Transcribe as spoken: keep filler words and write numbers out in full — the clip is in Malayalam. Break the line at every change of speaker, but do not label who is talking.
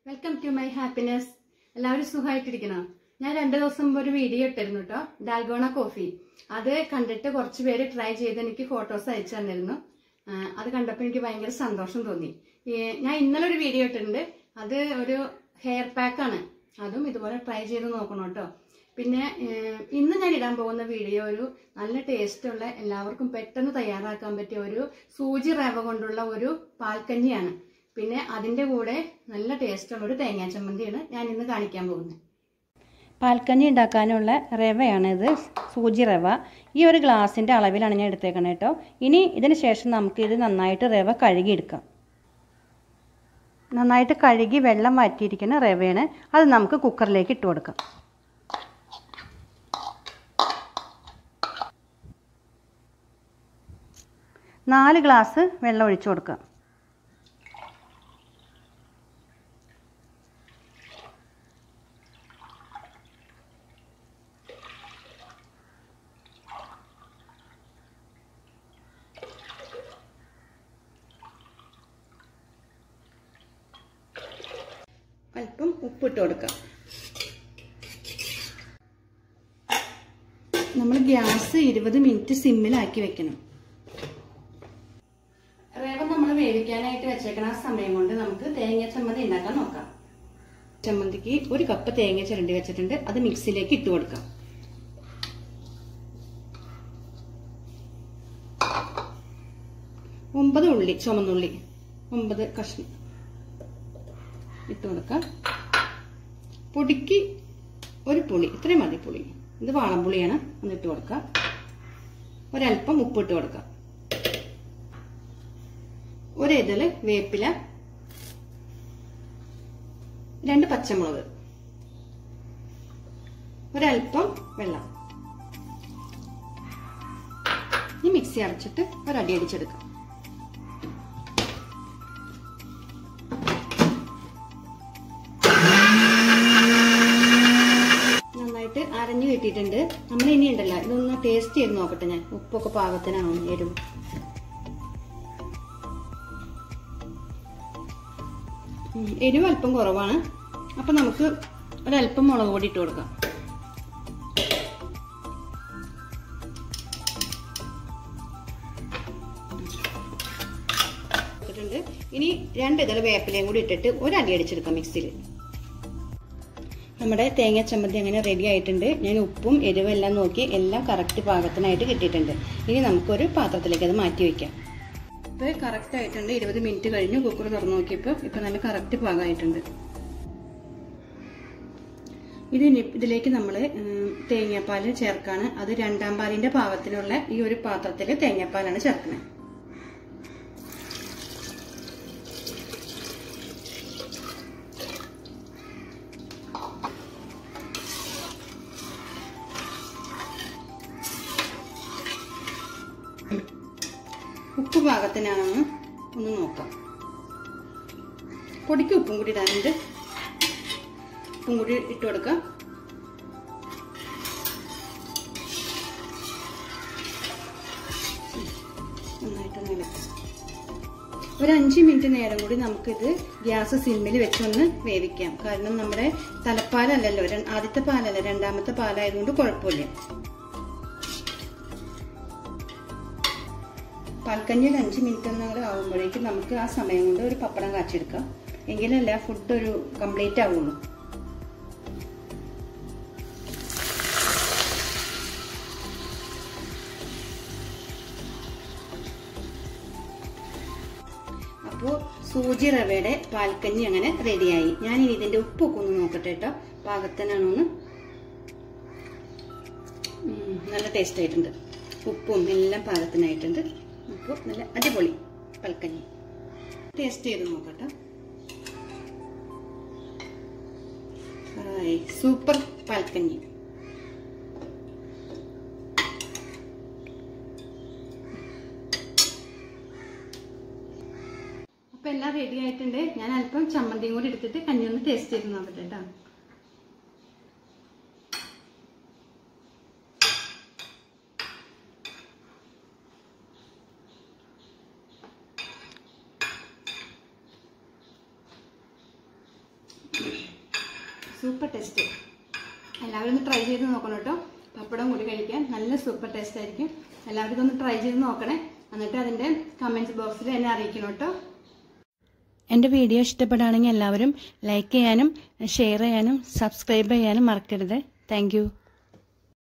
Welcome to my happiness. എല്ലാവരും സുഖമായിട്ടിരിക്കണം. ഞാൻ രണ്ടു ദിവസം മുമ്പ് ഒരു വീഡിയോ ഇട്ടിരുന്നു കേട്ടോ, ഡാൽഗോണ കോഫി. അത് കണ്ടിട്ട് കുറച്ച് പേര് ട്രൈ ചെയ്ത് എനിക്ക് ഫോട്ടോസ് അയച്ചു തന്നിരുന്നു. അത് കണ്ടപ്പോൾ എനിക്ക് ഭയങ്കര സന്തോഷം തോന്നി. ഞാൻ ഇന്നലെ ഒരു വീഡിയോ ഇട്ടിട്ടുണ്ട്. അത് ഒരു ഹെയർ പാക്കാണ്. അതും ഇതുപോലെ ട്രൈ ചെയ്ത് നോക്കണം കേട്ടോ. പിന്നെ ഇന്ന് ഞാൻ ഇടാൻ പോകുന്ന വീഡിയോ ഒരു നല്ല ടേസ്റ്റുള്ള, എല്ലാവർക്കും പെട്ടെന്ന് തയ്യാറാക്കാൻ പറ്റിയ ഒരു സൂചി റവ കൊണ്ടുള്ള ഒരു പാൽക്കഞ്ഞിയാണ്. പിന്നെ അതിൻ്റെ കൂടെ നല്ല ടേസ്റ്റുള്ള ഒരു തേങ്ങാ ചമ്മന്തിയാണ് ഞാൻ ഇന്ന് കാണിക്കാൻ പോകുന്നത്. പാൽക്കഞ്ഞി ഉണ്ടാക്കാനുള്ള റവയാണിത്, സൂചി റവ. ഈ ഒരു ഗ്ലാസിൻ്റെ അളവിലാണ് ഞാൻ എടുത്തേക്കണേ കേട്ടോ. ഇനി ഇതിന് ശേഷം നമുക്ക് ഇത് നന്നായിട്ട് റവ കഴുകിയെടുക്കാം. നന്നായിട്ട് കഴുകി വെള്ളം മാറ്റിയിരിക്കുന്ന റവയാണ്. അത് നമുക്ക് കുക്കറിലേക്ക് ഇട്ട് കൊടുക്കാം. നാല് ഗ്ലാസ് വെള്ളം ഒഴിച്ചു കൊടുക്കാം. അല്പം ഉപ്പിട്ട് കൊടുക്കാം. നമ്മൾ ഗ്യാസ് ഇരുപത് മിനിറ്റ് സിമ്മിലാക്കി വെക്കണം. റവ നമ്മൾ വേവിക്കാനായിട്ട് വെച്ചേക്കണ ആ സമയം കൊണ്ട് നമുക്ക് തേങ്ങ ചമ്മന്തി ഉണ്ടാക്കാൻ നോക്കാം. ചമ്മന്തിക്ക് ഒരു കപ്പ് തേങ്ങ ചിരണ്ടി വെച്ചിട്ടുണ്ട്. അത് മിക്സിയിലേക്ക് ഇട്ട് കൊടുക്കാം. ഒമ്പത് ഉള്ളി, ചുമന്നുള്ളി ഒമ്പത് കഷ്ണം ഇട്ട് കൊടുക്കാം. പൊടിക്ക് ഒരു പുളി, ഇത്രയും മതി പുളി. ഇത് വാളംപുളിയാണ്. ഒന്നിട്ട് കൊടുക്കാം. ഒരല്പം ഉപ്പിട്ട് കൊടുക്കാം. ഒരിതള് വേപ്പില, രണ്ട് പച്ചമുളക്, ഒരല്പം വെള്ളം. ഈ മിക്സി അരച്ചിട്ട് ഒരടി അടിച്ചെടുക്കാം. നന്നായിട്ട് അരഞ്ഞു കിട്ടിയിട്ടുണ്ട്. നമ്മൾ ഇനി ഉണ്ടല്ല, ഇതൊന്ന് ടേസ്റ്റ് ചെയ്ത് നോക്കട്ടെ ഞാൻ, ഉപ്പൊക്കെ പാകത്തിനാണോ എരിവ്. എരിവ് അല്പം കുറവാണ്. അപ്പൊ നമുക്ക് ഒരല്പം മുളക് പൊടി ഇട്ട് കൊടുക്കാം. ഇനി രണ്ട് ഇതള് വേപ്പിലയും കൂടി ഇട്ടിട്ട് ഒരടി അടിച്ചെടുക്കാം മിക്സിയിൽ. നമ്മുടെ തേങ്ങ ചമ്മന്തി അങ്ങനെ റെഡി ആയിട്ടുണ്ട്. ഞാൻ ഉപ്പും എരിവും എല്ലാം നോക്കി എല്ലാം കറക്റ്റ് പാകത്തിനായിട്ട് കിട്ടിയിട്ടുണ്ട്. ഇനി നമുക്കൊരു പാത്രത്തിലേക്ക് അത് മാറ്റി വയ്ക്കാം. ഇപ്പൊ കറക്റ്റ് ആയിട്ടുണ്ട്. ഇരുപത് മിനിറ്റ് കഴിഞ്ഞു കുക്കർ തുറന്നു നോക്കിയപ്പോൾ ഇപ്പൊ നല്ല കറക്റ്റ് പാകമായിട്ടുണ്ട്. ഇതിന് ഇതിലേക്ക് നമ്മൾ തേങ്ങാപ്പാൽ ചേർക്കാണ്. അത് രണ്ടാം പാലിന്റെ പാകത്തിനുള്ള ഈ ഒരു പാത്രത്തിൽ തേങ്ങാപ്പാലാണ് ചേർക്കുന്നത്. ഉപ്പ് പാകത്തിനാണെന്ന് ഒന്ന് നോക്കാം. പൊടിക്ക് ഉപ്പും കൂടി ഇടാനുണ്ട്. ഉപ്പും കൂടി ഇട്ട് കൊടുക്കാം. നന്നായിട്ട് നിലക്കാം. ഒരു അഞ്ച് മിനിറ്റ് നേരം കൂടി നമുക്കിത് ഗ്യാസ് സിമ്മിൽ വെച്ചൊന്ന് വേവിക്കാം. കാരണം നമ്മുടെ തലപ്പാലല്ലല്ലോ, ആദ്യത്തെ പാലല്ല, രണ്ടാമത്തെ പാലായതുകൊണ്ട് കുഴപ്പമില്ല. പാൽക്കഞ്ഞിയിൽ അഞ്ച് മിനിറ്റ് ഒന്നും ആകുമ്പോഴേക്കും നമുക്ക് ആ സമയം കൊണ്ട് ഒരു പപ്പടം കാച്ചെടുക്കാം. എങ്കിലല്ല ഫുഡ് ഒരു കംപ്ലീറ്റ് ആവുള്ളൂ. അപ്പോൾ സൂചി റവയുടെ പാൽക്കഞ്ഞി അങ്ങനെ റെഡിയായി. ഞാൻ ഇനി ഇതിന്റെ ഉപ്പൊക്കെ ഒന്ന് നോക്കട്ടെ കേട്ടോ, പാകത്തിനാണോന്ന്. നല്ല ടേസ്റ്റ് ആയിട്ടുണ്ട്. ഉപ്പും എല്ലാം പാകത്തിനായിട്ടുണ്ട്. അപ്പോൾ നല്ല അടിപൊളി പാൽക്കഞ്ഞി. ടേസ്റ്റ് ചെയ്ത് നോക്കട്ടെ. സൂപ്പർ പാൽക്കഞ്ഞി. അപ്പൊ എല്ലാം റെഡി ആയിട്ടുണ്ട്. ഞാൻ അല്പം ചമ്മന്തിയും കൂടി എടുത്തിട്ട് കഞ്ഞി ഒന്ന് ടേസ്റ്റ് ചെയ്ത് നോക്കട്ടെ കേട്ടോ. Super taste. എല്ലാവരും ഒന്ന് ട്രൈ ചെയ്ത് നോക്കണം കേട്ടോ. പപ്പടം കൂടി കഴിക്കാൻ നല്ല സൂപ്പർ ടേസ്റ്റ് ആയിരിക്കും. എല്ലാവരും ഇതൊന്ന് ട്രൈ ചെയ്ത് നോക്കണേ. എന്നിട്ട് അതിൻ്റെ കമൻറ്റ് ബോക്സിൽ എന്നെ അറിയിക്കണം കേട്ടോ. എൻ്റെ വീഡിയോ ഇഷ്ടപ്പെടുകയാണെങ്കിൽ എല്ലാവരും ലൈക്ക് ചെയ്യാനും ഷെയർ ചെയ്യാനും സബ്സ്ക്രൈബ് ചെയ്യാനും മറക്കരുത്. Thank U.